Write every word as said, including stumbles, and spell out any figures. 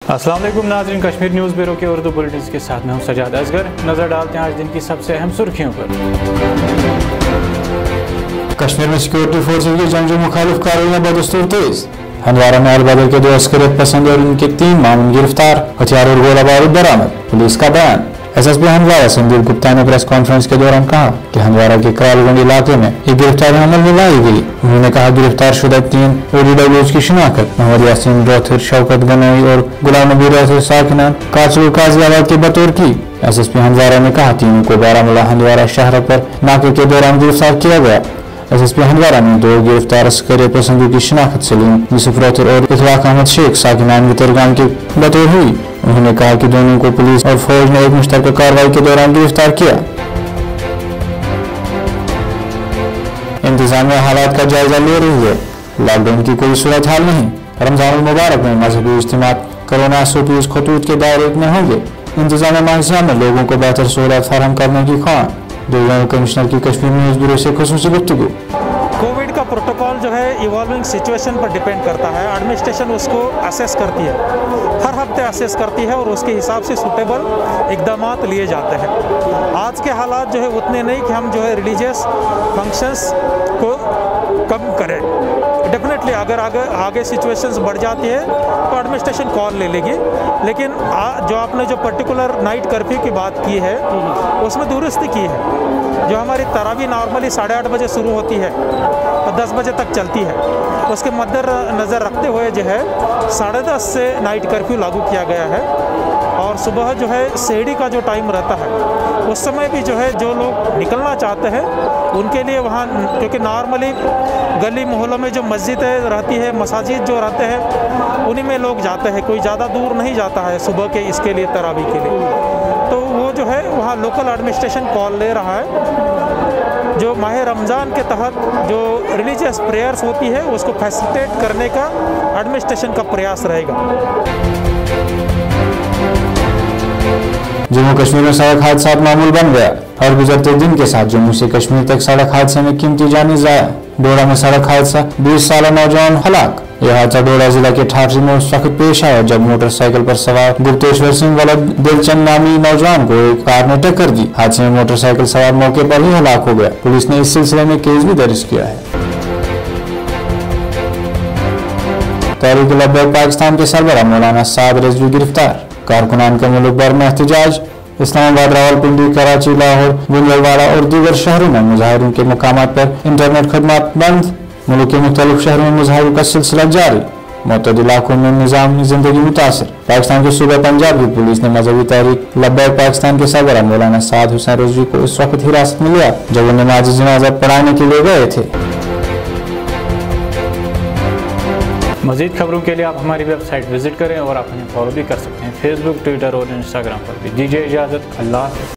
अस्सलाम वालेकुम नाज़रीन, कश्मीर न्यूज़ ब्यूरो के उर्दू बुलेटिन के साथ में हूं सजाद असगर। नजर डालते हैं आज दिन की सबसे अहम सुर्खियों पर। कश्मीर में सिक्योरिटी फोर्सेज की जंगजू मुखालिफ कार्रवाइयां बदस्तूर तेज। हंदवारा में अलबदर के दो अस्करियत पसंद और उनके तीन मामून गिरफ्तार, हथियार और गोला बारूद बरामद। पुलिस का बयान। S S P Handwara Sandeep Gupta ने प्रेस कॉन्फ्रेंस के दौरान कहा कि हंदवारा के करालगंज इलाके में एक गिरफ्तारी अमल में लाई गई। उन्होंने कहा गिरफ्तार शुदा तीन ओडीडब्ल्यूज की शिनाख्त मोहम्मद यासीन रोथिर, शौकत गनोई और गुलाम नबी रोथिर साकिनान काचू काजियाबाद के बतौर की। एस एस पी हंदवारा ने कहा तीनों को बारामूला हंदवारा शहर पर नाके के दौरान गिरफ्तार किया गया। एस एस पी हंदवारा ने दो गिरफ्तार अस्करी पसंदों की शिनाख्त सलीम यूसुफ रोथिर और इतलाक अहमद शेख साकिनान वितरगान के बतौर हुई। उन्होंने कहा कि दोनों को पुलिस और फौज ने एक मुश्तरका कार्रवाई के दौरान गिरफ्तार किया। इंतजामिया हालात का जायजा ले रही है, लॉकडाउन की कोई सूरत हाल नहीं। रमजान मुबारक में मजहबी इज्तिमा कोरोना एसओपीज खतूत के दायरे में होंगे। इंतजामिया माहिया में लोगों को बेहतर सहूलत फराहम करने की ख्वाह। डिवीजनल कमिश्नर की कश्मीर न्यूज़ ब्यूरो से खुसूसी गुफ्तगू। कोविड का प्रोटोकॉल जो है इवॉल्विंग सिचुएशन पर डिपेंड करता है। एडमिनिस्ट्रेशन उसको असेस करती है, हर हफ्ते असेस करती है और उसके हिसाब से सूटेबल इकदाम लिए जाते हैं। आज के हालात जो है उतने नहीं कि हम जो है रिलीजियस फंक्शंस को कम करें। डेफिनेटली अगर आगे आगे सिचुएशंस बढ़ जाती है तो एडमिनिस्ट्रेशन कॉल ले लेगी, लेकिन आ, जो आपने जो पर्टिकुलर नाइट कर्फ्यू की बात की है उसमें दुरुस्ती की है। जो हमारी तरावी नॉर्मली साढ़े आठ बजे शुरू होती है और दस बजे तक चलती है, उसके मद्देनज़र रखते हुए जो है साढ़े दस से नाइट कर्फ्यू लागू किया गया है। और सुबह जो है सेहरी का जो टाइम रहता है उस समय भी जो है जो लोग निकलना चाहते हैं उनके लिए वहाँ, क्योंकि नॉर्मली गली मोहल्लों में जो मस्जिदें रहती है, मसाजिद जो रहते हैं उन्हीं में लोग जाते हैं, कोई ज़्यादा दूर नहीं जाता है सुबह के इसके लिए तरावी के लिए। तो वो जो है वहाँ लोकल एडमिनिस्ट्रेशन कॉल ले रहा है। जो माह रमज़ान के तहत जो रिलीजियस प्रेयर्स होती है उसको फैसिलिटेट करने का एडमिनिस्ट्रेशन का प्रयास रहेगा। जम्मू कश्मीर में सड़क हादसा मामूल बन गया। हर गुजरते दिन के साथ जम्मू से कश्मीर तक सड़क हादसे में कीमती जानें ज़ाया। डोडा में सड़क हादसा, बीस साल नौजवान हलाक। यह हादसा डोडा जिला के ठाठरी में उस वक्त पेश आया जब मोटरसाइकिल पर सवार गुप्तेश्वर सिंह वाला दिलचंद नामी नौजवान को एक कार ने टक्कर दी। हादसे में मोटरसाइकिल सवार मौके पर ही हलाक हो गया। पुलिस ने इस सिलसिले में केस भी दर्ज किया है। तहरीक लब्बैक पाकिस्तान के सरबराह मौलाना साद रिजवी गिरफ्तार। कारकुनान का मुल्क भर में एहतजाज। इस्लामाबाद, रावलपिंडी, कराची, लाहौर, गुंजलवाड़ा और दीगर शहरों में मुजाहिरीन के मकामात पर इंटरनेट खदमात बंद। मुल्क के मुख्तलिफ शहरों में मुजाहिरों का सिलसिला जारी। मुतअद्दिद इलाकों में निज़ामी जिंदगी मुतासर। पाकिस्तान के सूबे पंजाब की पुलिस ने मजहबी तहरीक लब्बैक पाकिस्तान के सरबराह मौलाना साद हुसैन रिजवी को इस वक्त हिरासत में लिया जब वो नमाज जनाजा पढ़ाने के लिए गए थे। मज़ीद खबरों के लिए आप हमारी वेबसाइट विजिट करें और आप हमें फॉलो भी कर सकते हैं फेसबुक, ट्विटर और इंस्टाग्राम पर भी। दीजिए इजाज़त, अल्लाह।